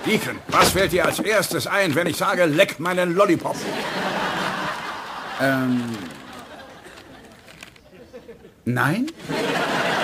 Deacon, was fällt dir als erstes ein, wenn ich sage, leck meinen Lollipop? Nein?